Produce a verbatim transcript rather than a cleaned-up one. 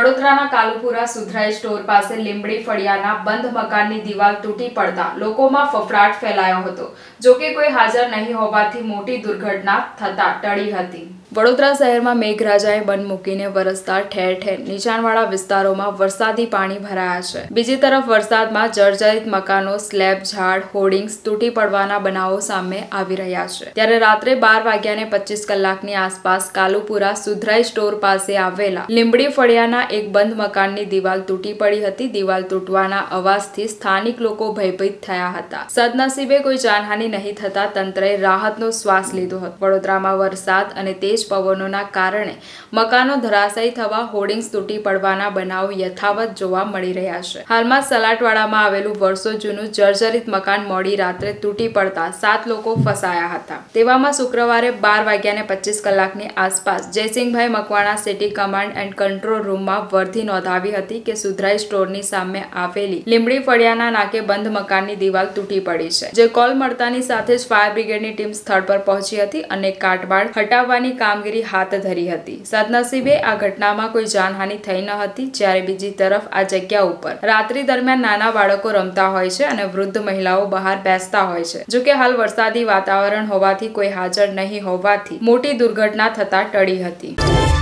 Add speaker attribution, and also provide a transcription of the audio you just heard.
Speaker 1: વડોદરાના કાલુપુરા સુધરાઈ સ્ટોર પાસે લીંબડી ફળિયાના બંધ મકાનની દિવાલ તૂટી પડતા લોકોમાં ફફડાટ ફેલાયો હતો। જોકે કોઈ હાજર નહીં હોવાથી મોટી દુર્ઘટના થતા ટળી હતી। વડોદરા શહેરમાં મેઘરાજાએ બંધ મૂકીને વરસતા ઠેર ઠેર નીચાણવાળા વિસ્તારોમાં વરસાદી પાણી ભરાયા છે। બીજી તરફ વરસાદમાં જર્જરિત મકાનો, સ્લેબ, ઝાડ, હોર્ડિંગ્સ તૂટી પડવાના બનાવો સામે આવી રહ્યા છે। ત્યારે રાત્રે બાર વાગ્યાને પચીસ કલાકની આસપાસ કાલુપુરા સુધરાઈ સ્ટોર પાસે આવેલા લીંબડી ફળિયાના એક બંધ મકાનની દિવાલ તૂટી પડી હતી। દિવાલ તૂટવાના અવાજથી સ્થાનિક લોકો ભયભીત થયા હતા। સદનસીબે કોઈ જાનહાનિ નહીં થતા તંત્રએ રાહતનો શ્વાસ લીધો હતો। વડોદરામાં વરસાદ અને તેજ પવનોના કારણે મકાનો ધરાશાયી થવા, હોર્ડિંગ્સ તૂટી પડવાના બનાવો યથાવત જોવા મળી રહ્યા છે। હાલમાં સલાટવાડામાં આવેલું વર્ષો જૂનું જર્જરિત મકાન મોડી રાત્રે તૂટી પડતા સાત લોકો ફસાયા હતા। તેવામાં શુક્રવારે બાર વાગ્યાને પચીસ કલાકની આસપાસ Jaysinhbhai Makwana city command and control રૂમમાં વર્ધી નોંધાવી હતી કે સુધરાઈ સ્ટોરની સામે આવેલી લીંબડી ફળિયાના નાકે બંધ મકાનની દિવાલ તૂટી પડી છે। જે કોલ મળતાની સાથે જ ફાયર બ્રિગેડની ટીમ સ્થળ પર પહોંચી હતી અને કાટમાળ હટાવવાની કામગીરી હાથ ધરી હતી। સદનસીબે આ ઘટનામાં કોઈ જાનહાનિ થઈ ન હતી। જ્યારે બીજી તરફ આ જગ્યા ઉપર રાત્રિ દરમિયાન નાના બાળકો રમતા હોય છે અને વૃદ્ધ મહિલાઓ બહાર બેસતા હોય છે। જોકે હાલ વરસાદી વાતાવરણ હોવાથી કોઈ હાજર નહીં હોવાથી મોટી દુર્ઘટના થતા ટળી હતી।